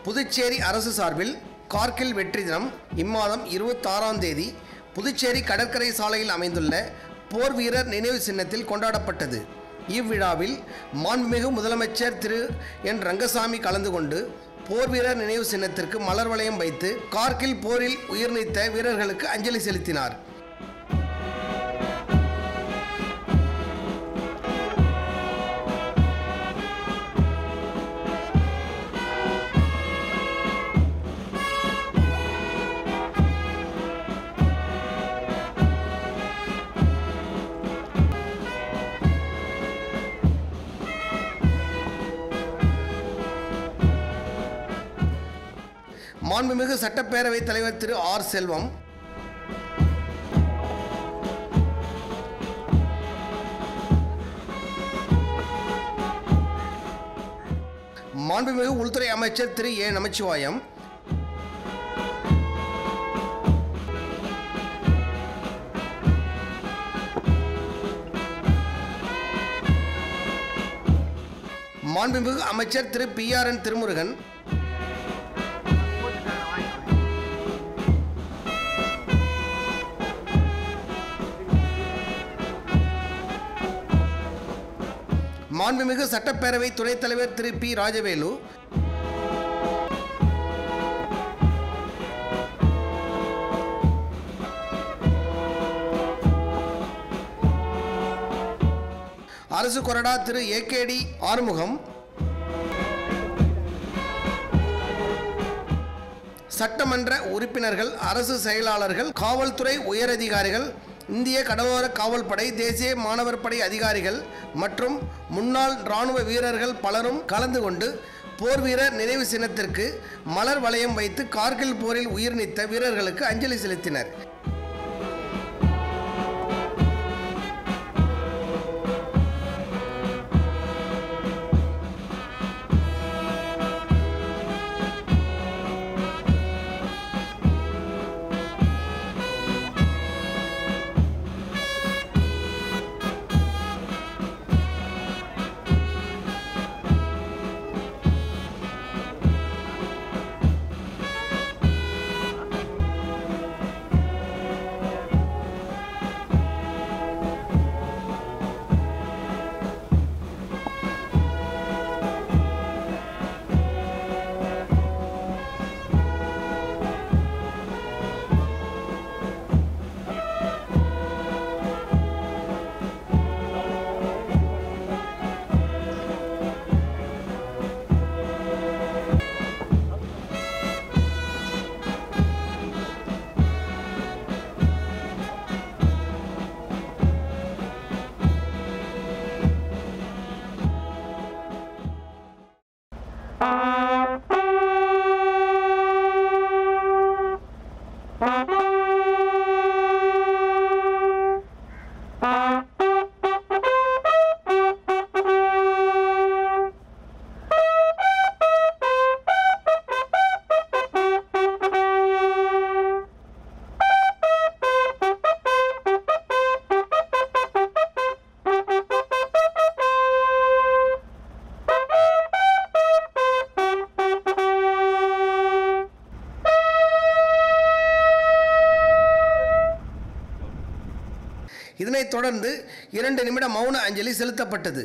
புதுச்சேரி அரசு சார்பில் கார்கில் வெற்றி தினம் இம்மாதம் 26ஆம் தேதி புதுச்சேரி கடற்கரை சாலையில் அமைந்துள்ள போர் வீரர் நினைவு சின்னத்தில் கொண்டாடப்பட்டது. இவ்விழாவில் மாண்புமிகு முதலமைச்சர் திரு என் ரங்கசாமி கலந்து கொண்டு போர் வீரர் நினைவு சின்னத்திற்கு மலர் வளையம் வைத்து கார்கில் போரில் உயிர் நீத்த வீரர்களுக்கு அஞ்சலி செலுத்தினார். மாண்புமிகு சட்டப்பேரவைத் தலைவர் திரு ஆர் செல்வம், மாண்புமிகு உள்துறை அமைச்சர் திரு ஏ நமச்சிவாயம், மாண்புமிகு அமைச்சர் திரு PRN திருமுருகன், மாண்புமிகு சட்டப்பேரவை துணைத் தலைவர் திரு பி ராஜவேலு, அரசு கொறடா திரு AKD ஆறுமுகம், சட்டமன்ற உறுப்பினர்கள், அரசு செயலாளர்கள், காவல்துறை உயரதிகாரிகள், இந்திய கடலோர காவல்படை, தேசிய மாணவர் படை அதிகாரிகள் மற்றும் முன்னாள் இராணுவ வீரர்கள் பலரும் கலந்து கொண்டு போர் வீரர் நினைவு சின்னத்திற்கு மலர் வளையம் வைத்து கார்கில் போரில் உயிர் நீத்த வீரர்களுக்கு அஞ்சலி செலுத்தினர். இதனைத் தொடர்ந்து 2 நிமிட மௌன அஞ்சலி செலுத்தப்பட்டது.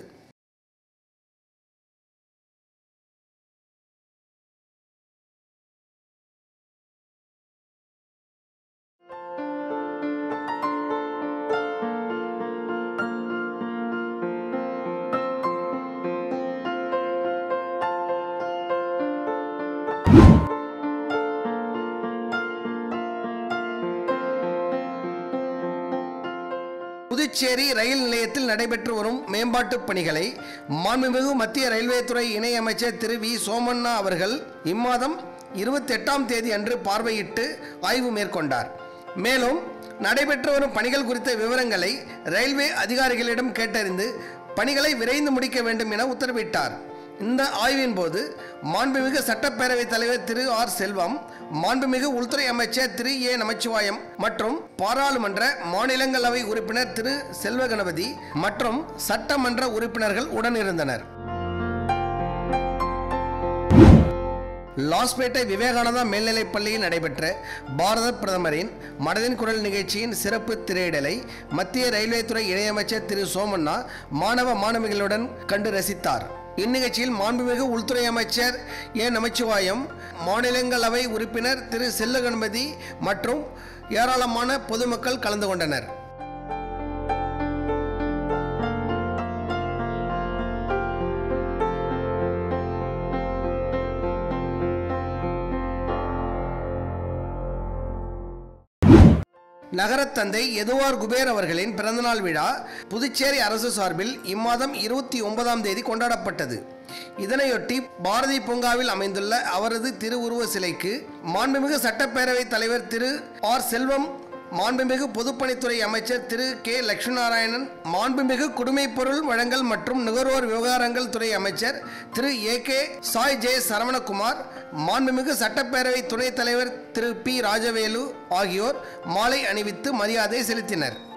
புதுச்சேரி ரயில் நிலையத்தில் நடைபெற்று வரும் மேம்பாட்டுப் பணிகளை மாண்புமிகு மத்திய ரயில்வே துறை இணை அமைச்சர் திரு வி சோமண்ணா அவர்கள் இம்மாதம் 28ஆம் தேதி அன்று பார்வையிட்டு ஆய்வு மேற்கொண்டார். மேலும் நடைபெற்று வரும் பணிகள் குறித்த விவரங்களை ரயில்வே அதிகாரிகளிடம் கேட்டறிந்து பணிகளை விரைந்து முடிக்க வேண்டும் என உத்தரவிட்டார். இந்த ஆய்வின் போது மாண்புமிகு சட்டப்பேரவைத் தலைவர் திரு ஆர் செல்வம், மாண்புமிகு உள்துறை அமைச்சர் திரு ஏ நமச்சிவாயம் மற்றும் பாராளுமன்ற மாநிலங்களவை உறுப்பினர் திரு செல்வ கணபதி மற்றும் சட்டமன்ற உறுப்பினர்கள் உடனிருந்தனர். லாஸ்பேட்டை விவேகானந்தா மேல்நிலைப் பள்ளியில் நடைபெற்ற பாரத பிரதமரின் மனதின் குரல் நிகழ்ச்சியின் சிறப்பு திரையிடலை மத்திய ரயில்வே துறை இணையமைச்சர் திரு சோமண்ணா மாணவ மாணவிகளுடன் கண்டு ரசித்தார். இந்நிகழ்ச்சியில் மாண்புமிகு உள்துறை அமைச்சர் ஏ நமச்சிவாயம், மாநிலங்களவை உறுப்பினர் திரு செல்லகணபதி மற்றும் ஏராளமான பொதுமக்கள் கலந்து கொண்டனர். நகரத்தந்தை எதுவார் குபேர் அவர்களின் பிறந்தநாள் விழா புதுச்சேரி அரசு சார்பில் இம்மாதம் 29ஆம் தேதி கொண்டாடப்பட்டது. இதனையொட்டி பாரதி பூங்காவில் அமைந்துள்ள அவரது திருவுருவ சிலைக்கு மாண்புமிகு சட்டப்பேரவைத் தலைவர் திரு ஆர் செல்வம், மாண்புமிகு பொதுப்பணித்துறை அமைச்சர் திரு கே லட்சுமிநாராயணன், மாண்புமிகு குடிமைப்பொருள் வழங்கல் மற்றும் நுகர்வோர் விவகாரங்கள் துறை அமைச்சர் திரு ஏ.கே. சாய் ஜே சரவணகுமார், மாண்புமிகு சட்டப்பேரவை துணைத் தலைவர் திரு பி ராஜவேலு ஆகியோர் மாலை அணிவித்து மரியாதை செலுத்தினர்.